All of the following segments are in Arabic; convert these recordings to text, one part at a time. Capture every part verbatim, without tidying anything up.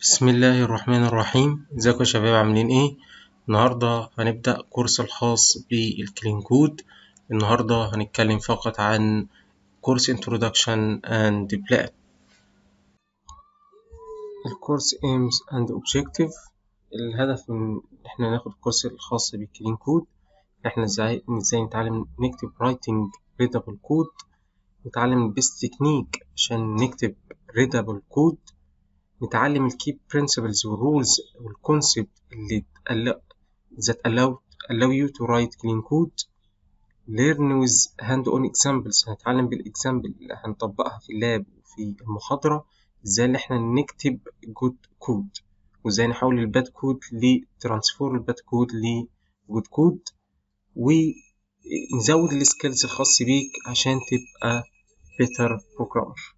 بسم الله الرحمن الرحيم. ازيكم يا شباب، عاملين ايه؟ النهاردة هنبدأ كورس الخاص بالكلين كود. النهاردة هنتكلم فقط عن كورس Introduction and Plan. الكورس Aims and Objective. الهدف من احنا ناخد الكورس الخاص بالكلين كود، احنا ازاي ازاي نتعلم نكتب Writing Readable Code، نتعلم البيست تكنيك عشان نكتب Readable Code، نتعلم الكي برنسبلز والرولز والكونسبت اللي that allow allow you to write clean code. learn with hand-on examples، هنتعلم بالإكزامبل اللي هنطبقها في اللاب وفي المحاضرة، ازاي اللي احنا نكتب good code، وازاي نحول الباد كود لترانسفور الباد كود لجود كود، ونزود السكيلز الخاص بيك عشان تبقى better programmer.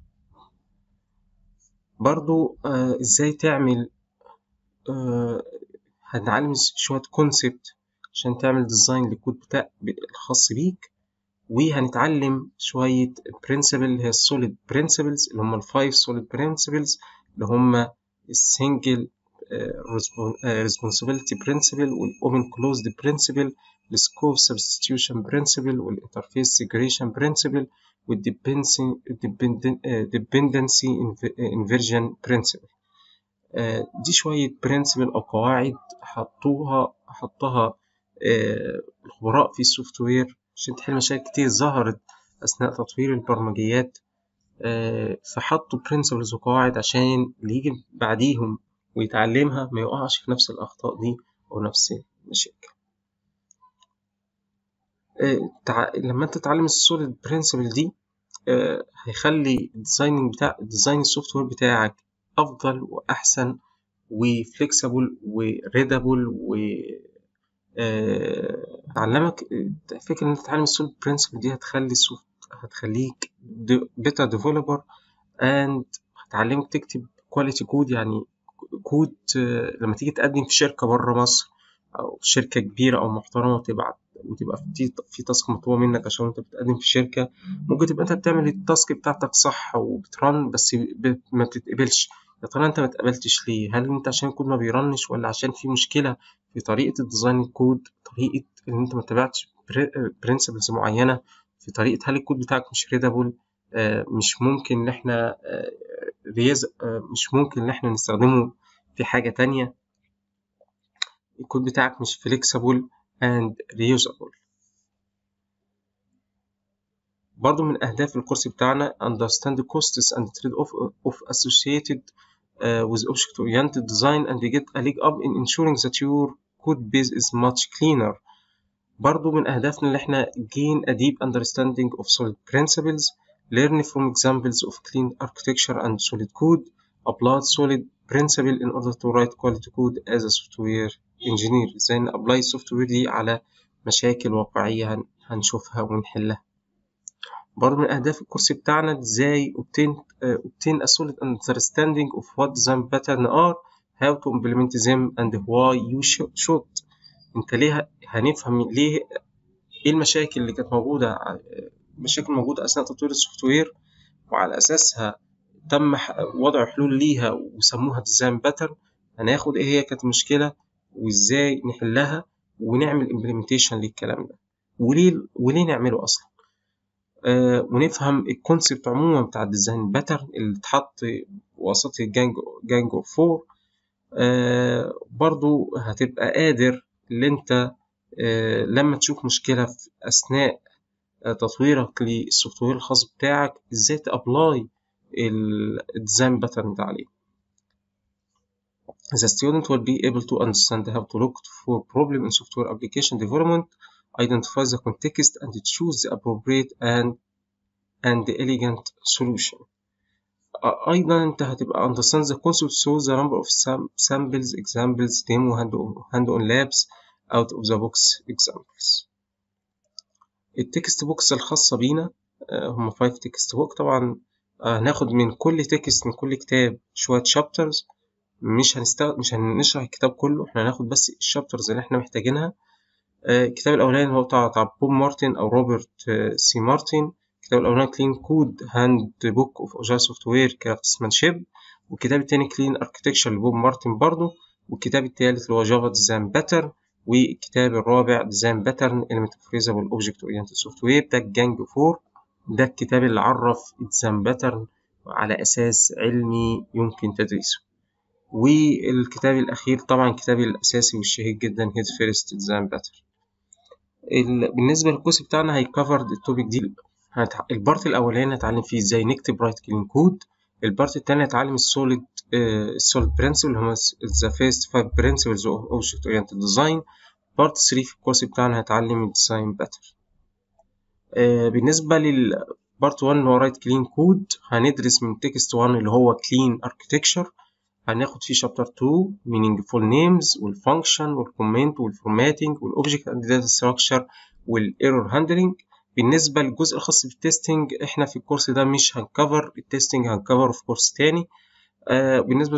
برضو آه ازاي تعمل آه هنتعلم شوية كونسبت عشان تعمل ديزاين للكود بتاع الخاص بيك، وهنتعلم شوية برنسبل هي السوليد برنسبلز اللي هم الفايف سوليد برنسبلز اللي هم السنجل ريسبونسبيلتي برنسبل والاوبن كلوزد برنسبل، السكوب سبستيوشن برنسبل، والانترفيس سيجريشن برنسبل، والديبندنسي انفيرجن برنسبل. دي شوية برنسبل أو قواعد حطوها حطها الخبراء في السوفت وير عشان تحل مشاكل كتير ظهرت أثناء تطوير البرمجيات، فحطوا برنسبلز وقواعد عشان اللي يجي بعديهم ويتعلمها ما يقعش في نفس الأخطاء دي أو نفس المشاكل. لما أنت تتعلم السوليد برنسبل دي هيخلي الديزايننج بتاع ديزاين السوفت وير بتاعك أفضل وأحسن وفليكسبل وريدابل، و علمك فكرة إن أنت تتعلم السوليد برنسبل دي هتخلي السوفت هتخليك بيتر ديفلوبر، اند هتعلمك تكتب كواليتي كود، يعني كود لما تيجي تقدم في شركة بره مصر أو في شركة كبيرة أو محترمة وتبعت وتبقى في في تاسك مطلوب منك عشان أنت بتقدم في شركة، ممكن تبقى أنت بتعمل التاسك بتاعتك صح وبترن بس ما بتتقبلش. يا ترى أنت ما اتقبلتش ليه؟ هل أنت عشان الكود ما بيرنش، ولا عشان في مشكلة في طريقة الديزاين الكود، طريقة إن أنت ما تبعتش برنسبلز معينة في طريقة، هل الكود بتاعك مش ريدابل، آه مش ممكن إن إحنا آه رياز آه مش ممكن إن إحنا نستخدمه في حاجة تانية، الكود بتاعك مش flexible and reusable. برضو من أهداف الكورس بتاعنا understand the costs and trade-off of associated uh, with object-oriented design and get a leg up in ensuring that your code base is much cleaner. برضو من أهدافنا اللي احنا gain a deep understanding of solid principles, learn from examples of clean architecture and solid code, apply solid principle in order to write quality code as a software engineer. ازاي نابلاي السوفت وير دي على مشاكل واقعية هنشوفها ونحلها. برضو من أهداف الكورس بتاعنا ازاي obtain uh, obtain a solid understanding of what design patterns are, how to implement them and why you should. انت ليه هنفهم ليه ايه المشاكل اللي كانت موجودة مشاكل موجودة أثناء تطوير السوفت وير، وعلى أساسها تم وضع حلول ليها وسموها ديزاين باترن. هناخد ايه هي كانت المشكلة وازاي نحلها ونعمل امبلمنتيشن للكلام ده، وليه وليه نعمله اصلا، آه ونفهم الكونسبت عموما بتاع الديزاين باترن اللي اتحط وسط الجانجو جانجو فور. آه برضو هتبقى قادر اللي انت آه لما تشوف مشكلة في أثناء آه تطويرك للسوفت وير الخاص بتاعك ازاي تابلاي الديزاين باترن ده عليه. The student will be able to understand how to look for problem in software application development, identify the context, and choose the appropriate and and elegant solution. أيضا أنت هتبقى understand the concept, so the number of samples, examples, demo, hand-on labs, out of the box examples. التكست بوكس الخاصة بينا هم five تكست بوك. طبعا هناخد من كل تكست من كل كتاب شوية chapters، مش هنستغل مش هنشرح الكتاب كله، احنا هناخد بس الشابترز اللي احنا محتاجينها. آه الكتاب الاولاني هو بتاع بتاع بوب مارتن او روبرت آه سي مارتن. الكتاب الاولاني كلين كود هاند بوك اوف اجايل سوفت وير كرافتسمانشيب، والكتاب التاني كلين اركتكتشر لبوب مارتن برضه، والكتاب التالت اللي هو جافا ديزاين باترن، والكتاب الرابع ديزاين باترن إليمنت فريزابل اوبجكت اورينتد سوفت وير. ده الجانج فور، ده الكتاب اللي عرف الديزاين باترن على اساس علمي يمكن تدريسه. والكتاب الاخير طبعا كتابي الاساسي والشهير جدا هيد فيرست ديزاين باترن. بالنسبه للكورس بتاعنا هيكفر التوبيك دي. البارت الاولاني هنتعلم فيه ازاي نكتب رايت كلين كود. البارت التاني هنتعلم السوليد السوليد برنسبل اللي هم ذا فيرست فايف برنسبلز اوف اوبجكت اورينتد ديزاين. بارت ثري في الكورس بتاعنا هنتعلم الديزاين باترن. بالنسبه للبارت واحد اللي هو رايت كلين كود، هندرس من تكست واحد اللي هو كلين اركتكتشر، هناخد فيه شابتر اتنين meaningful names والفانكشن والكومنت والفورماتنج والاوبجكت اند داتا ستراكشر والايرور هاندلنج. بالنسبه للجزء الخاص بالتستنج احنا في الكورس ده مش هنكفر التستنج، هنكفره في كورس تاني. آه بالنسبه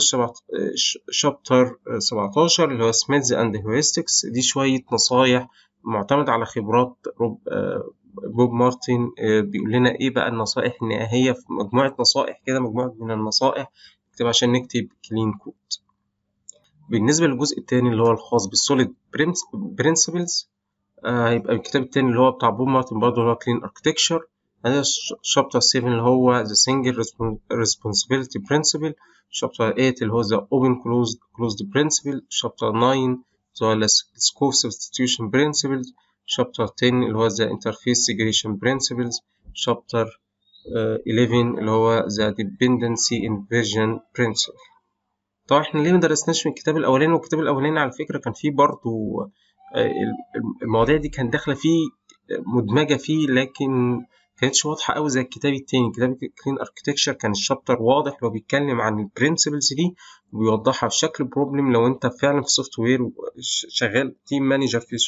لشابتر سبعتاشر اللي هو سميثز اند هيورستكس، دي شويه نصايح معتمد على خبرات روب آه بوب مارتن. آه بيقول لنا ايه بقى النصائح، ان هي في مجموعه نصائح كده، مجموعه من النصائح نكتب عشان نكتب كلين كود. بالنسبة للجزء التاني اللي هو الخاص بالسوليد برنسبلز، هيبقى آه الكتاب التاني اللي هو بتاع بوب مارتن برضه اللي هو كلين اركتكتشر. هذا شابتر سبعة اللي هو the single responsibility principle. شابتر تمانية اللي هو the open closed closed principle. شابتر تسعة اللي هو scope substitution principles. شابتر عشرة اللي هو the interface segregation principles. شابتر إحداشر اللي هو the dependency inversion principle. طبعا احنا ليه مدرسناش في الكتاب الاولاني؟ والكتاب الاولاني على فكره كان فيه برضو المواضيع دي كانت داخله فيه مدمجه فيه، لكن كانتش واضحه قوي زي الكتاب التاني. كتاب كلين اركتكتشر كان الشابتر واضح، لو بيتكلم عن البرنسبلز دي وبيوضحها بشكل بروبلم. لو انت فعلا في سوفت وير شغال تيم مانجر في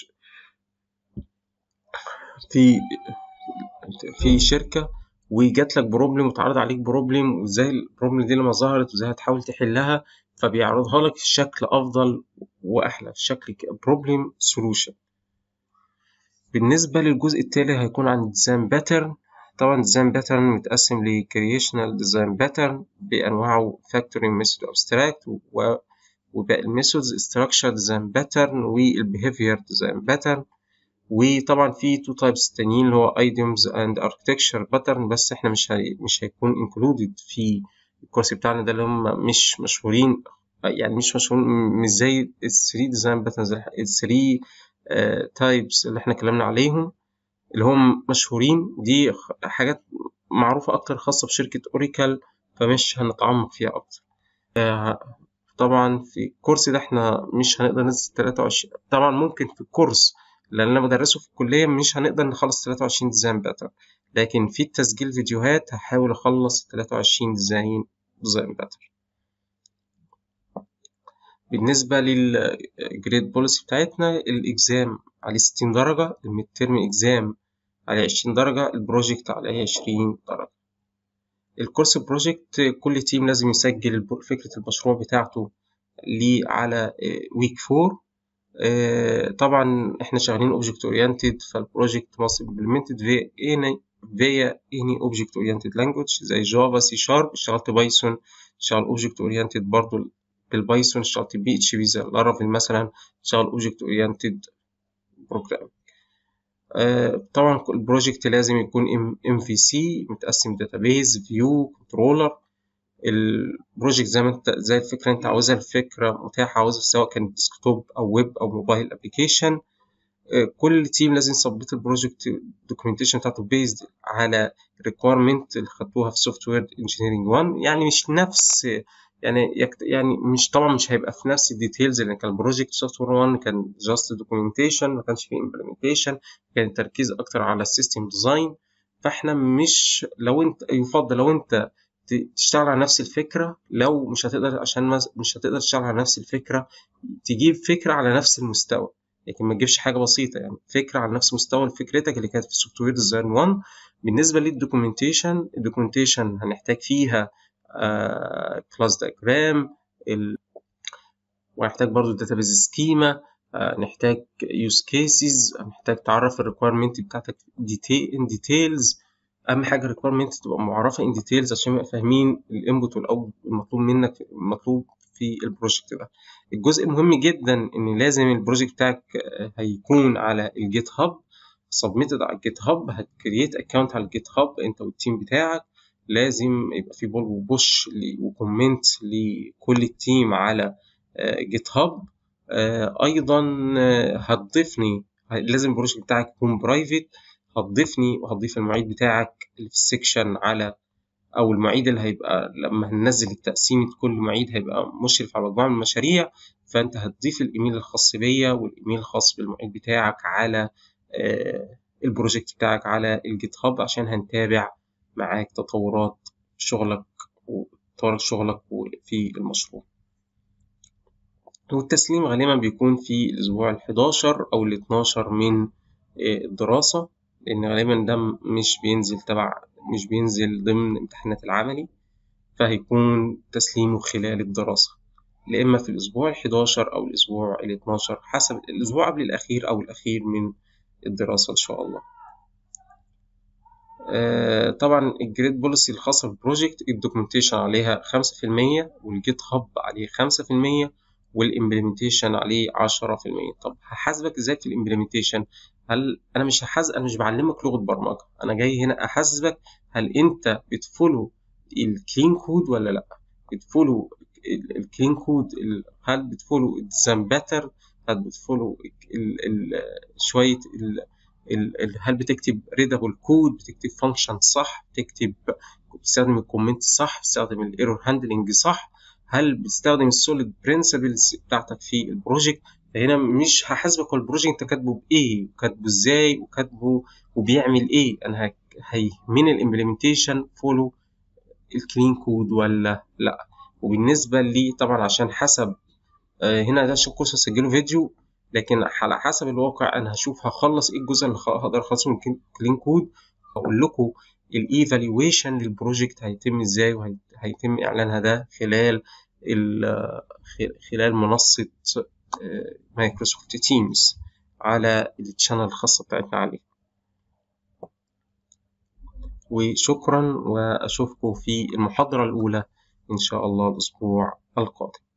في في شركه وجات لك بروبلم وتعرض عليك بروبلم، وازاي البروبلم دي لما ظهرت وازاي هتحاول تحلها، فبيعرضها لك في شكل افضل واحلى، في شكل بروبلم سولوشن. بالنسبه للجزء التالي هيكون عن ديزاين باترن. طبعا ديزاين باترن متقسم لكرييشنال ديزاين باترن بانواعه، فاكتورينج ميثود ابستراكت، وباقي الميثودز ستراكشر ديزاين باترن والبيهيفير ديزاين باترن. وطبعا في تو تايبس تانيين اللي هو ايديومز اند اركتكتشر باترن، بس احنا مش هي... مش هيكون انكلودد في الكورس بتاعنا ده، اللي هم مش مشهورين، يعني مش مشهورين مش زي ال ثري ديزاين باترنز، ال ثري تايبس اللي احنا اتكلمنا عليهم اللي هم مشهورين. دي حاجات معروفة اكتر خاصة بشركة اوريكل، فمش هنتعمق فيها اكتر. طبعا في الكورس ده احنا مش هنقدر ننزل تلاتة وعشرين، طبعا ممكن في الكورس لان انا بدرسه في الكليه مش هنقدر نخلص تلاتة وعشرين ديزاين باترن، لكن في التسجيل فيديوهات هحاول اخلص تلاتة وعشرين ديزاين ديزاين باترن. بالنسبه للجريد بوليسي بتاعتنا، الاكزام عليه ستين درجه، الميد تيرم اكزام عليه عشرين درجه، البروجكت عليه عشرين درجه. الكورس بروجكت كل تيم لازم يسجل فكره المشروع بتاعته ليه على ويك فور. Uh, طبعا احنا شغالين object oriented، فالبروجكت must be implemented via any via any object oriented language زي جافا، سي شارب. اشتغلت بايثون، اشتغل object oriented برضو بالبايثون، اشتغلت بي اتش بي زي لارافيل مثلا، اشتغل object oriented program. uh, طبعا البروجكت لازم يكون ام في سي متقسم database view controller. البروجكت زي ما انت زي الفكره انت عاوزها، الفكره متاحه عاوزها سواء كان ديسكتوب او ويب او موبايل ابلكيشن. كل تيم لازم يسبميت البروجكت دوكيومنتيشن بتاعته بيزد على ريكويرمنت اللي خدتوها في سوفت وير انجينيرنج واحد، يعني مش نفس يعني يعني مش طبعا مش هيبقى في نفس الديتيلز، لان كان البروجكت سوفت وير واحد كان جاست دوكيومنتيشن، ما كانش فيه امبلمنتيشن، كان التركيز اكتر على السيستم ديزاين. فاحنا مش لو انت يفضل لو انت تشتغل على نفس الفكرة، لو مش هتقدر عشان مش هتقدر تشتغل على نفس الفكرة تجيب فكرة على نفس المستوى، لكن ما تجيبش حاجة بسيطة، يعني فكرة على نفس مستوى فكرتك اللي كانت في سوفت وير ديزاين واحد. بالنسبة للدوكيومنتيشن، الدوكيومنتيشن هنحتاج فيها كلاس دايجرام، وهنحتاج برضو داتابيز سكيما، نحتاج يوز كيسز، هنحتاج تعرف الريكويرمنت بتاعتك ان ديتيلز. اهم حاجه requirement تبقى معرفه in details عشان نبقى فاهمين الانبوت والاوتبوت المطلوب منك المطلوب في البروجكت ده. الجزء المهم جدا ان لازم البروجكت بتاعك هيكون على الجيت هاب، سبميتد على الجيت هاب، هتكريت اكونت على الجيت هاب انت والتيم بتاعك، لازم يبقى في بول وبوش وكومنت لكل التيم على جيت هاب. ايضا هتضيفني، لازم البروجكت بتاعك يكون برايفت، هتضيفني وهتضيف المعيد بتاعك اللي في السكشن على، او المعيد اللي هيبقى لما هننزل التقسيمة كل معيد هيبقى مشرف على مجموعة من المشاريع، فانت هتضيف الايميل الخاص بيا والايميل الخاص بالمعيد بتاعك على البروجكت بتاعك على الجيت هاب عشان هنتابع معاك تطورات شغلك وتطورات شغلك في المشروع. والتسليم غالبا بيكون في الأسبوع الحداشر أو الاتناشر من الدراسة، لأن غالبا ده مش بينزل تبع مش بينزل ضمن امتحانات العملي، فهيكون تسليمه خلال الدراسة، لا إما في الأسبوع الحداشر أو الأسبوع الاتناشر حسب الأسبوع قبل الأخير أو الأخير من الدراسة إن شاء الله. آه طبعا الجريد بوليسي الخاصة بالبروجكت الدوكيومنتيشن عليها خمسة في المية والجيت هاب عليه خمسة في المية والإمبلمنتيشن عليه عشرة في المية. طب هحاسبك إزاي في الإمبلمنتيشن؟ هل أنا مش هحاسب، أنا مش بعلمك لغة برمجة، أنا جاي هنا أحاسبك هل أنت بتفولو الكلين كود ولا لأ؟ بتفولو الكلين كود، هل بتفولو الديزاين باترن، هل بتفولو شوية ال هل بتكتب ريدابل كود، بتكتب فانكشن صح، بتكتب بتستخدم الكومنت صح، بتستخدم الايرور هاندلنج صح، هل بتستخدم السوليد برنسبلز بتاعتك في البروجكت. فهنا مش هحاسبك هو البروجكت انت كاتبه بايه وكاتبه ازاي وكاتبه وبيعمل ايه، انا هي من الامبلمنتيشن فولو الكلين كود ولا لا. وبالنسبه لي طبعا عشان حسب هنا ده عشان كورس هسجله فيديو، لكن على حسب الواقع انا هشوف هخلص ايه الجزء اللي هقدر اخلصه من كلين كود، هقول لكم الايفالويشن للبروجكت هيتم ازاي وهيتم اعلانها ده خلال خلال منصة مايكروسوفت تيمز على الشانل الخاصة بتاعتنا عليه. وشكرا، واشوفكم في المحاضرة الاولى ان شاء الله الاسبوع القادم.